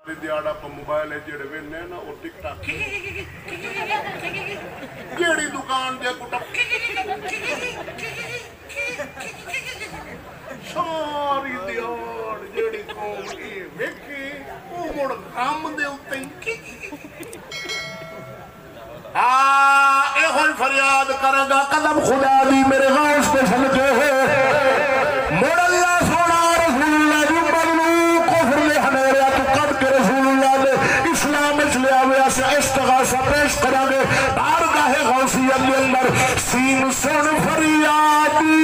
دیاڑا پا موبائل ہے جڑے وینے نا اور ٹک ٹاک جیڑی دکان دے کٹا ساری دیاڑ جیڑی قوم اے ویکھی او مڑ غم دے اتے اے ہوئی فریاد کرے گا قدم خدا دی میرے غوث پہ سلکے ہے مڑ اللہ سونا رسول اللہ جو بگلو کفر لے ہنیریا تو قد کے رسول اللہ دے اسلام اس لے آوے اسے استغاثہ پیش کرا گے بارگاہ غوثیت دے اندر سین سن فریادی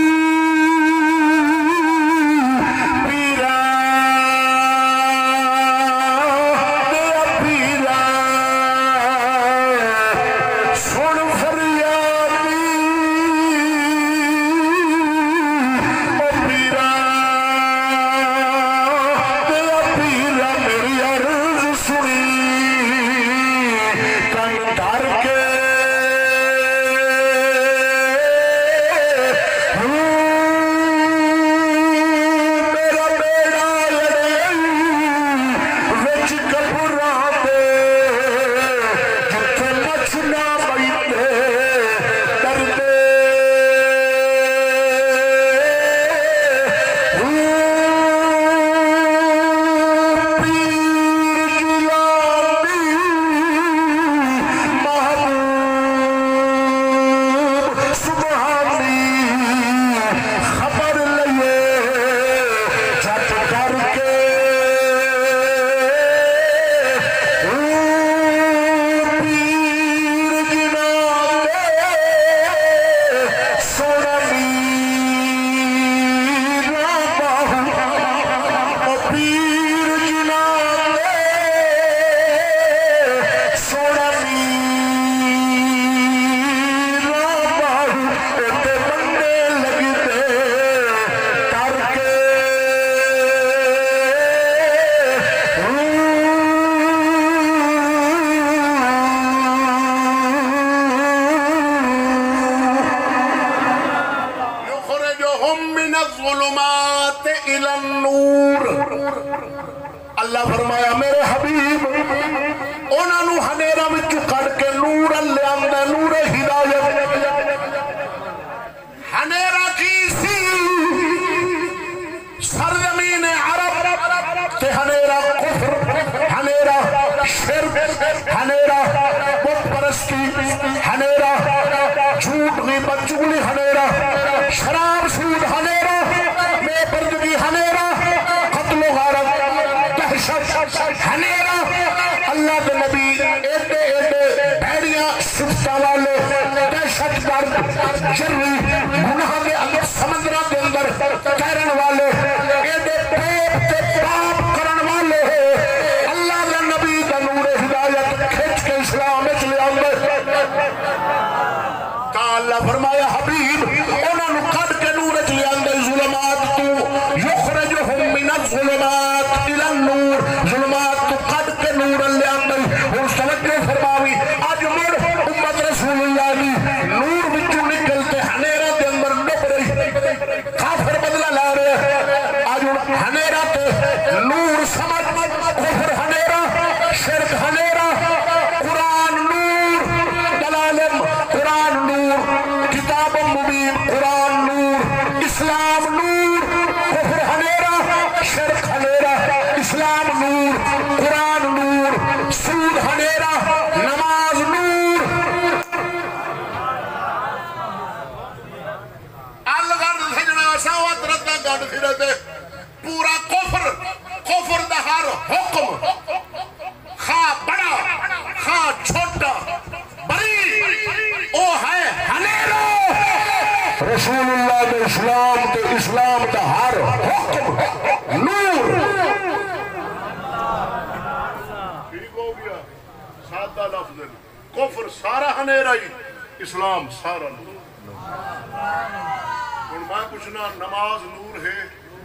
اللہ فرمایا میرے حبیب انہاں نو ہنیرا وچ کڈ کے نور لے آندا نور ہدایت ہنیرا کی سی سرزمین عرب تے ہنیرا کفر ہنیرا شرک ہنیرا بت پرستی ہنیرا جھوٹ غیبت چغلی ہنیرا شراب سود ہنیرا بے پردگی ہنیرا قتل و غارت ہنیرا اللہ کے نبی ایڈے بھیڑیاں شفتا والے دہشت گرد جرری گناہ کے اندر سمندرہ کے اندر تیرن والے ایڈے پیپ تے پاپ کرن والے اللہ کے نبی کا نور ہدایت کھچ کے اسلام اس لے آؤں تا اللہ فرمایا حبیب انہوں نے کھڑ کے نور اس لے آؤں ظلمات تو یخرجہم من الظلمات الى النور ظلمات تو قد کے نور اللہ اندر اور سوچے فرماوی آج مڑ امت رسول اللہ کی نور بچو نکلتے ہنیرہ دے اندر نب رہی کافر بدلہ لا رہے آج ہنیرہ تے نور سمجھ کفر ہنیرہ شرک ہنیرہ قرآن نور دلالم قرآن نور کتاب مبین قرآن نور اسلام نور کفر ہنیرہ شرک ہنیرہ اسلام نور قرآن نور سود ہنیرہ نماز نور الگرد سجنہ ساوت رتہ گاڑ پھرتے پورا کفر دا ہر حکم خواہ بڑا خواہ چھوٹا بری او ہے ہنیرہ رسول اللہ دے اسلام دا ہر حکم نور سادہ لفظ ہے کفر سارا ہنیرہ ہی اسلام سارا نور اور میں پوچھنا نماز نور ہے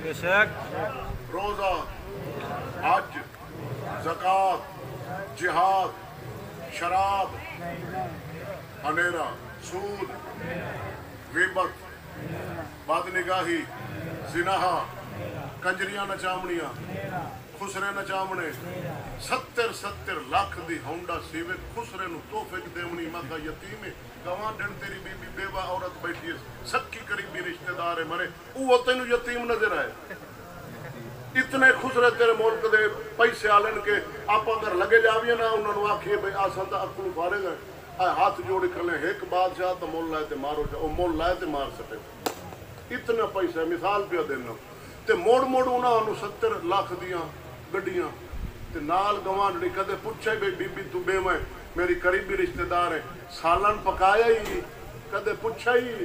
روزہ حج زکاة جہاد شراب ہنیرہ سود غیبت بد نگاہی زنا کنجریاں نچامنیاں خسرے نچامنے 70 لاکھ دی ہونڈا سیوک خسرے نو توفے دیونی مکہ یتیم گواں ڈن تیری بی بی بیوہ عورت بیٹھی ہے سکی قریبی رشتہ دار ہے مرے وہ تینو یتیم نظر آئے اتنے خسرے تیرے ملک دے پیسے آلن کے آپ اگر لگے جاویے نا انہوں نے آکھیے بھئی آسان تا اکلو فارغ ہے ہاتھ جوڑی کر لیں ایک بادشاہ تو مول لائے تے مارو جاؤ مول لائے تے مار سکے اتنا پیسہ مثال پہ دینا تے موڑ انہوں 70 لاکھ دیاں گڈیاں تے نال گوان ڈی کدے پوچھے بھئی بی بی تو بے میں میری قریبی رشتہ دار ہے سالن پکایا ہی کدے پوچھا ہی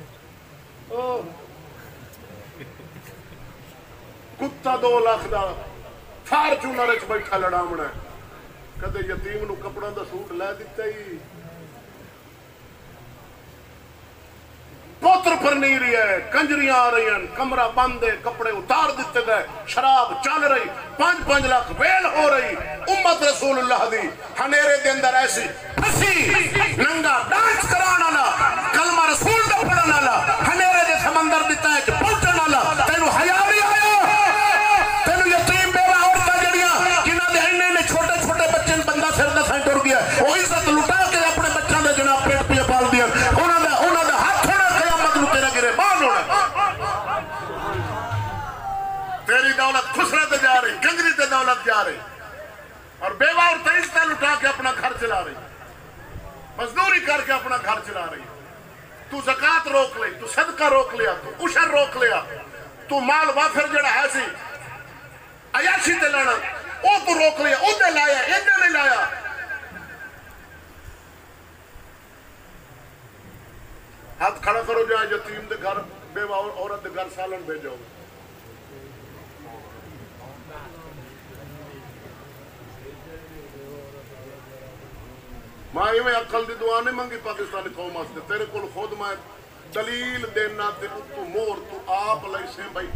کتا 2 لاکھ دا فارچونر وچ بیٹھا لڑامنا ہے کدے یتیم نو کپڑا دا سوٹ لے دیتا ہی پوتر پر نہیں رہی ہے کنجریاں آ رہی ہیں کمرہ بند ہے کپڑے اتار دیتے گئے شراب چل رہی 5 لاکھ ویل ہو رہی امت رسول اللہ دی ہنیرے دے اندر ایسی پھسی ننگا ڈانس کرانا نا کلمہ رسول دا پڑھنا نا ہنیرے دے سمندر دیتا ہے کہ پہنچنا نا تینو حیا بھی آیا تینو یتیم بیوہ عورتاں جڑیاں جنہاں دے انہیں نے چھوٹے چھوٹے بچے بندہ سر دا سائیں ٹر گیا وہ عزت لٹا کے اپنے بچوں دے جناب پیٹ پہ پال دیا انہاں دا ہاتھ ہونا قیامت نو تیرا گرے بان ہونا تیری دولت خسرے تے جا رہی کنگری تے دولت جا رہی اور بیوہ اور عزت لٹا کے اپنا گھر چلا رہی مزدوری کر کے اپنا گھر چلا رہی تو زکاة روک لئی تو صدقہ روک لیا تو عشر روک لیا تو مال وافر جڑا ہے سی عیاشی تے لینا او تو روک لیا او دے لایا ایدے نہیں لایا ہاتھ کھڑا کرو جائے یتیم دے گھر بیوہ عورت دے گھر سالن بھیجو ماں میں عقل دی دعا نہیں منگی پاکستانی قوم واسطے تیرے کول خود میں دلیل دینا تے تو مور تو آپ لئی سے بھائی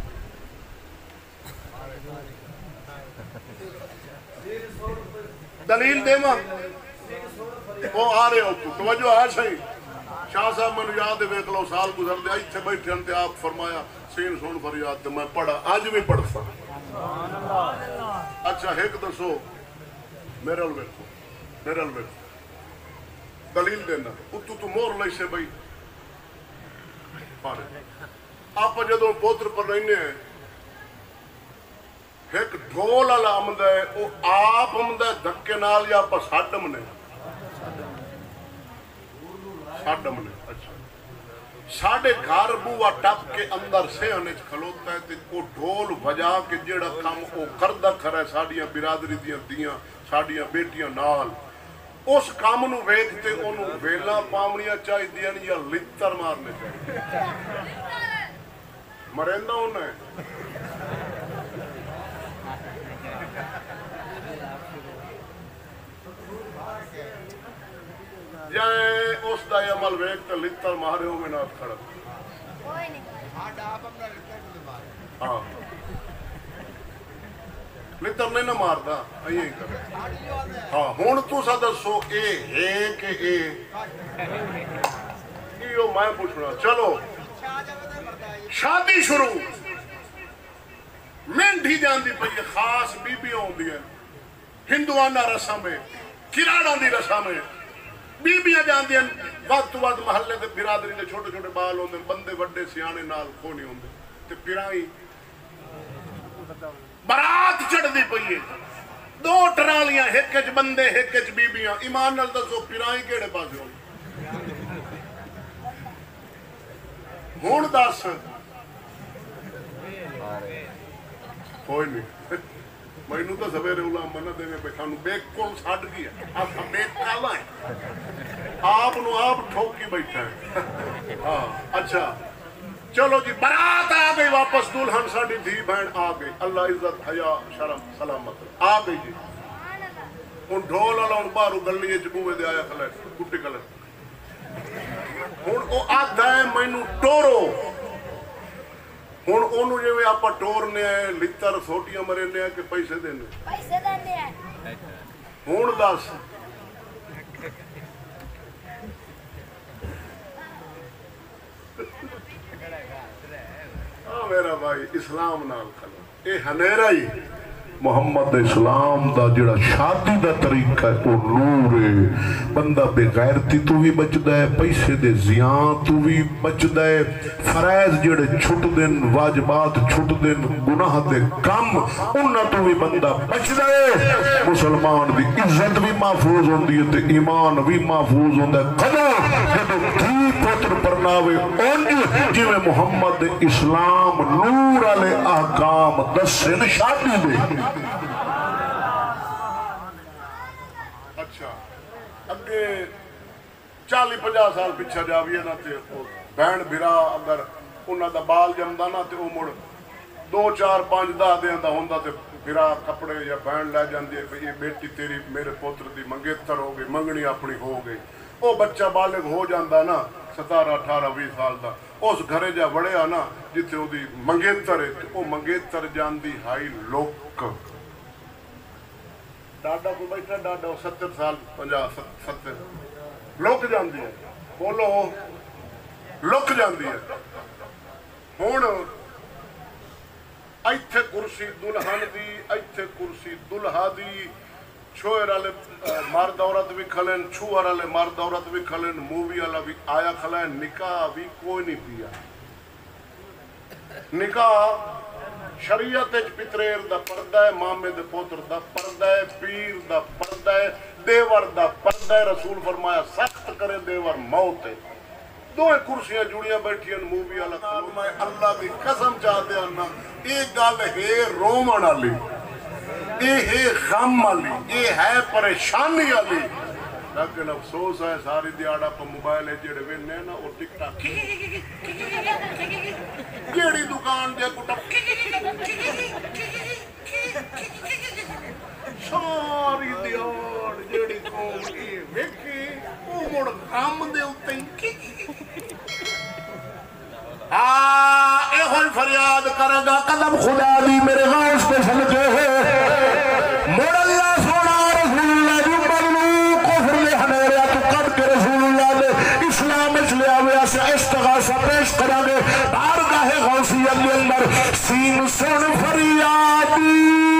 دلیل دے ماں وہ آ رہے ہو تو توجہ ہے صحیح شاہ صاحب میں یاد ہے ویک لو سال گزر دیا اتھے بیٹھے انتے آپ فرمایا سین سون فریاد میں پڑھا آج بھی پڑھتا اچھا ایک دسو میرے الویکو دلیل دینا اتو تو مور لئی سے بھائی پارے آپ جدو پوتر پر رہنے ہیں ایک ڈھول والا آمد ہے وہ آپ آمد ہے دھکے نال یا پا ساڈم نے اچھا ساڑھے گھر بوا ٹپ کے اندر سے انج کھلوتا ہے تے وہ ڈھول بجا کے جیڑا کام وہ کردہ کھرا ہے ساڑیاں برادری دیاں ساڑیاں بیٹیاں نال اس کام نو ویکھتے انہوں ویلا پامنیاں چاہی دیاں یا لتر مارنے چاہی مرندہ ہونا ہے جائیں اس دا عمل ویکھتے لتر مارے ہوں میں نات کھڑا ہاں لتر نہیں نہ ماردا ایے کر ہاں ہن تو سا دسو اے ہے کہ اے ایو میں پوچھنا چلو شادی شروع مینڈھی جاندی پئی خاص بی بی ہوندی ہے ہندوانہ رسم ہے کراڑاں دی رسم ہے بی بیاں جاندی ہیں وقت محلے دے برادری دے چھوٹے چھوٹے بال ہوندے بندے وڈے سیانے نال کھونے ہوندے تے پرائی برات چڑھ دی پئی ہے 2 ٹرالیاں ایک وچ بندے ایک وچ بیبیاں ایمان نال دسو پرائی کیڑے پاسے ہون ہن دس کوئی نہیں مینوں تو سویرے علماء نہ دے پے سانوں بالکل چھڈ گیا آپ بیک کالا ہے آپ نو آپ ٹھوک کے بیٹھا ہے ہاں اچھا چلو جی برات آ گئی واپس دلہن ساڑی دھی بہن آ گئی اللہ عزت حیا شرم سلامت آ گئی جی ان ڈھول والا ان باہروں گلی چبوے دے آیا کھلے کٹی کھلے ہن او آدھا ہے مینوں ٹورو ہن اونوں جویں آپا ٹورنے لتر سوٹیاں مرنے کہ پیسے دینے ہن دس میرا بھائی اسلام نال کھلو اے ہنیرا ہی محمد اسلام دا جڑا شادی دا طریقہ ہے وہ نور ہے. بندہ بے غیرتی تو بھی بچدا ہے, پیسے دے زیان تو بھی بچدا ہے, فرائض جڑے چھٹ دن, واجبات چھٹ دن, گناہ دے کم انہاں تو بھی بندہ بچدا ہے. مسلمان دی عزت بھی محفوظ ہوندی ہے تے ایمان بھی محفوظ ہوندا ہے. کدوں جدوں دھی پتر پرناوے اونج جویں محمد اسلام نور والے احکام دسن شادی دے. اچھا اگے 40-50 سال پیچھے جاویے نا تے بہن بھرا اگر انہاں دا بال جمدا نا تے او مڑ 2 4 5 10 دیاں دا ہوندا تے بھرا کپڑے یا بہن لے جاندی ہے کہ یہ بیٹی تیری میرے پوتر دی منگیتر ہو گئی, منگنی اپنی ہو گئی. او بچہ بالغ ہو جاندا نا 17 18 20 سال دا, اس گھرے جا وڑیا نا جتھے او دی منگیتر ہے تے او منگیتر جاندی ہائی لوک. ڈاڈا کو بیٹھا ڈاڈا 70 سال 50 70 لوک جاندی ہے, بولو لوک جاندی ہے. ہن ایتھے کرسی دلہن دی, ایتھے کرسی دلہا دی, چھوئر والے مرد عورت بھی کھلن, چھوہر والے مرد عورت بھی کھلن, مووی والا بھی آیا کھلا ہے. نکاح بھی کوئی نہیں پیا. نکاح شریعت پتریر دا پردہ ہے, مامے دے پوتر دا پردہ ہے, پیر دا پردہ ہے, دیور دا پردہ ہے. رسول فرمایا سخت کرے دیور موت ہے. دوئے کرسیاں جڑیاں بیٹھیاں مووی والا کھلو. میں اللہ دی قسم چاہتے ہیں نا ایک گل ہے رومن والی, یہ ہے غم والی, یہ ہے پریشانی والی. لیکن افسوس ہے ساری دیہڑا پہ موبائل ہے جڑے وینے نا وہ ٹک ٹاک جیڑی دکان جے کو ساری دیہڑ جیڑی قوم کی ویکھی وہ مڑ غم دے اوتے اے ہوئی فریاد کرے گا قدم خدا دی میرے غوث پہ صدقے ہے. مڑ اللہ سونا رسول اللہ جو بدلو کفر لے ہنیریا تو کٹ کے رسول اللہ نے اسلام اس لے آویا سے استغاثہ پیش کرانگے بارگاہ غوثیت کے اندر. سین سن فریادی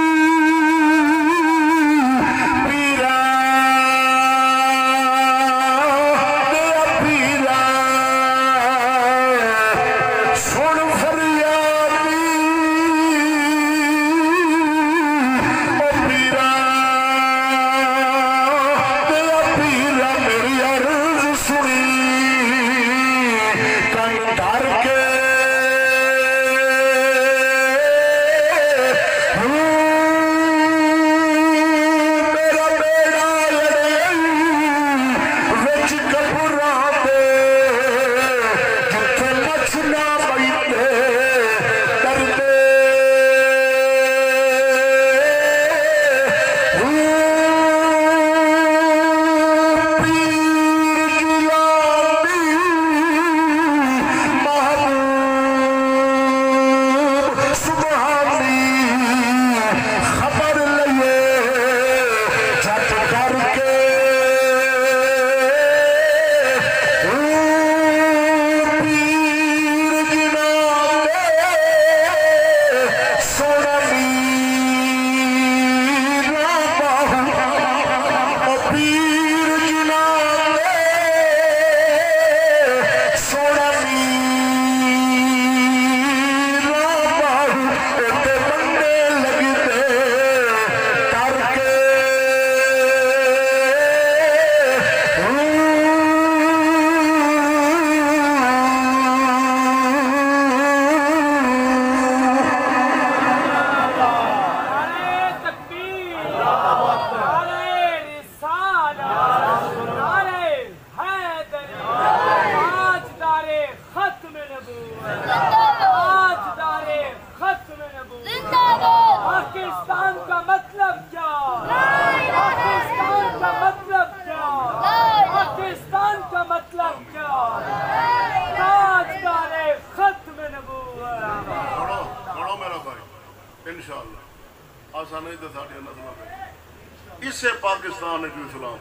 اسے پاکستان جو اسلام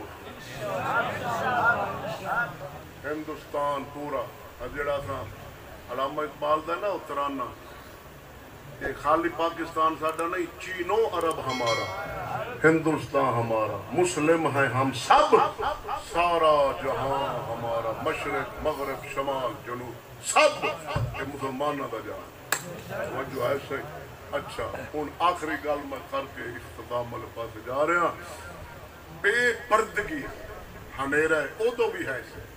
ہندوستان پورا جڑا سا علامہ اقبال دا نا ترانہ کہ خالی پاکستان ساڈا نہیں، چینو عرب ہمارا، ہندوستان ہمارا، مسلم ہیں ہم سب، سارا جہاں ہمارا، مشرق مغرب شمال جنوب سب یہ مسلمانوں کا جہاں وجہ ایسے۔ اچھا ہوں آخری گل میں کر کے اختتام والے پاس جا رہا، بے پردگی ہنیرا ہے ادو بھی ہے